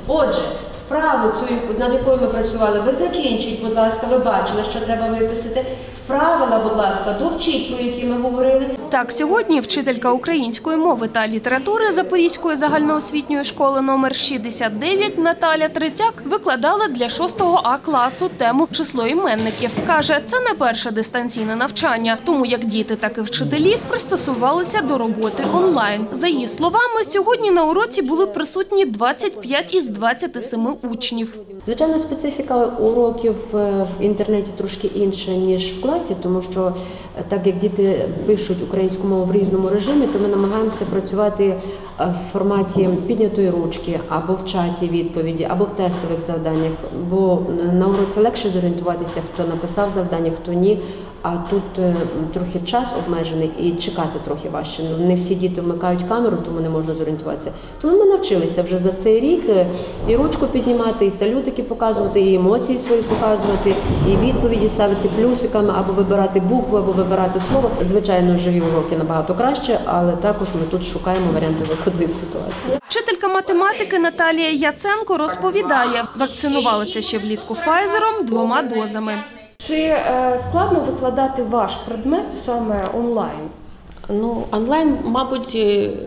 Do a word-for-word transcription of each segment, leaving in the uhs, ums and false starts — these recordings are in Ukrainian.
Отже, вправу цю, над якою ми працювали, ви закінчіть, будь ласка, ви бачили, що треба виписати. Правила, будь ласка, довчіть, про які ми говорили. Так, сьогодні вчителька української мови та літератури Запорізької загальноосвітньої школи номер шістдесят дев'ять Наталя Третяк викладала для шостого А класу тему «Число іменників». Каже, це не перше дистанційне навчання, тому як діти, так і вчителі пристосувалися до роботи онлайн. За її словами, сьогодні на уроці були присутні двадцять п'ять із двадцяти семи учнів. Звичайно, специфіка уроків в інтернеті трошки інша, ніж в класі, тому що так як діти пишуть українську мову в різному режимі, то ми намагаємося працювати в форматі піднятої ручки, або в чаті відповіді, або в тестових завданнях, бо на уроці легше зорієнтуватися, хто написав завдання, хто ні, а тут трохи час обмежений і чекати трохи важче. Не всі діти вмикають камеру, тому не можна зорієнтуватися. Тому ми навчилися вже за цей рік і ручку піднімати, і салютики показувати, і емоції свої показувати, і відповіді ставити плюсиками, або вибирати букву, або вибирати слово. Звичайно, живі уроки набагато краще, але також ми тут шукаємо варіанти виходу із ситуації. Вчителька математики Наталія Яценко розповідає, вакцинувалася ще влітку Файзером двома дозами. Чи складно викладати ваш предмет саме онлайн? Ну, онлайн, мабуть,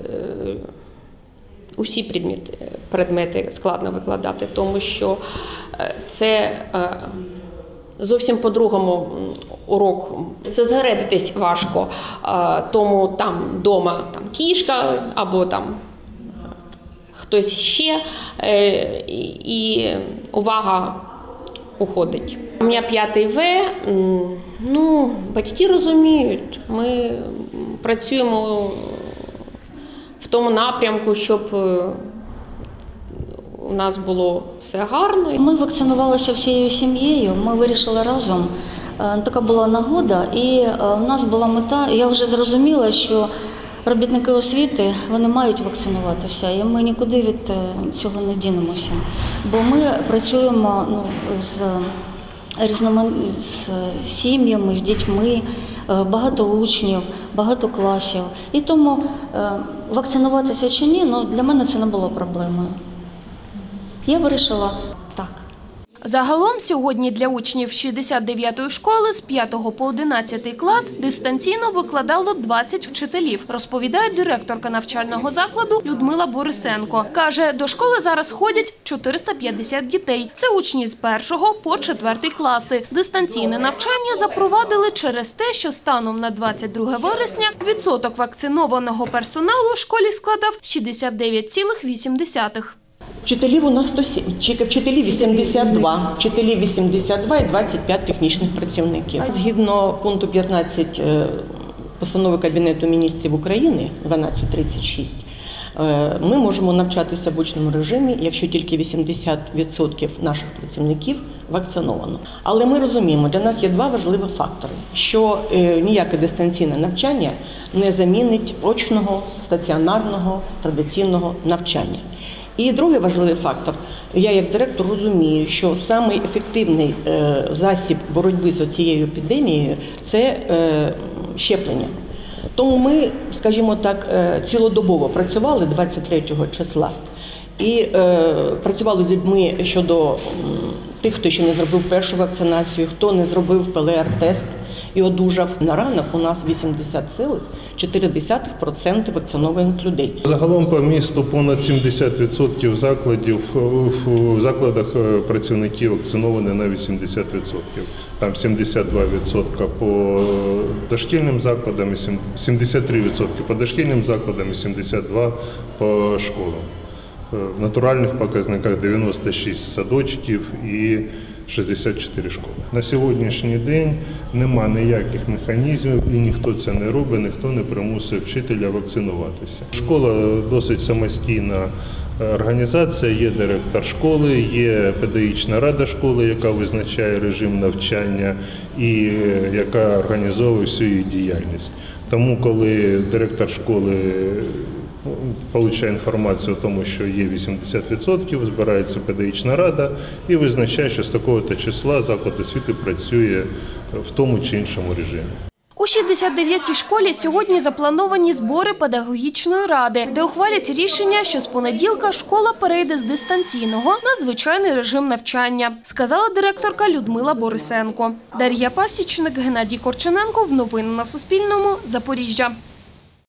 усі предмети, предмети складно викладати, тому що це зовсім по-другому урок. Зосередитись важко, тому там вдома там кішка або там хтось ще, і увага уходить. У мене п'ятий В, ну, батьки розуміють, ми працюємо в тому напрямку, щоб у нас було все гарно. Ми вакцинувалися всією сім'єю, ми вирішили разом. Така була нагода, і у нас була мета. Я вже зрозуміла, що робітники освіти, вони мають вакцинуватися, і ми нікуди від цього не дінемося. Бо ми працюємо ну, з різними з сім'ями, з дітьми, багато учнів, багато класів. І тому вакцинуватися чи ні, ну, для мене це не було проблемою. Я вирішила так. Загалом сьогодні для учнів шістдесят дев'ятої школи з п'ятого по одинадцятий клас дистанційно викладало двадцять вчителів, розповідає директорка навчального закладу Людмила Борисенко. Каже, до школи зараз ходять чотириста п'ятдесят дітей. Це учні з першого по четвертий класи. Дистанційне навчання запровадили через те, що станом на двадцять друге вересня відсоток вакцинованого персоналу у школі складав шістдесят дев'ять цілих вісім десятих. Вчителів у нас сто сім, вчителів вісімдесят два, вчителів вісімдесят два і двадцять п'ять технічних працівників. Згідно пункту п'ятнадцять постанови Кабінету міністрів України дванадцять тридцять шість, ми можемо навчатися в очному режимі, якщо тільки вісімдесят відсотків наших працівників вакциновано. Але ми розуміємо, для нас є два важливі фактори, що ніяке дистанційне навчання не замінить очного, стаціонарного, традиційного навчання. І другий важливий фактор. Я як директор розумію, що самий ефективний засіб боротьби з цією епідемією – це щеплення. Тому ми, скажімо так, цілодобово працювали двадцять третього числа і працювали з людьми щодо тих, хто ще не зробив першу вакцинацію, хто не зробив П Л Р-тест і одужав. На ранок у нас вісімдесят цілих чотири десятих відсотка вакцинованих людей. Загалом по місту понад сімдесят відсотків закладів, в закладах працівників вакциновані на вісімдесят відсотків. Там сімдесят два відсотки по дошкільним закладам, сімдесят три відсотки по дошкільним закладам і сімдесят два відсотки по школам. В натуральних показниках дев'яносто шість садочків і шістдесят чотири школи. На сьогоднішній день нема ніяких механізмів і ніхто це не робить, ніхто не примусив вчителя вакцинуватися. Школа досить самостійна організація, є директор школи, є педагогічна рада школи, яка визначає режим навчання і яка організовує всю її діяльність. Тому коли директор школи отримує інформацію о тому, що є вісімдесят відсотків, збирається педагогічна рада і визначає, що з такого-то числа заклад освіти працює в тому чи іншому режимі. У шістдесят дев'ятій школі сьогодні заплановані збори педагогічної ради, де ухвалять рішення, що з понеділка школа перейде з дистанційного на звичайний режим навчання, сказала директорка Людмила Борисенко. Дар'я Пасічник, Геннадій Корчененко. В новини на Суспільному. Запоріжжя.